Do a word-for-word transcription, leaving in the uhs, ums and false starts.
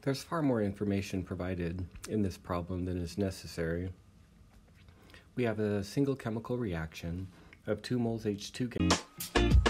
There's far more information provided in this problem than is necessary. We have a single chemical reaction of two moles H two gas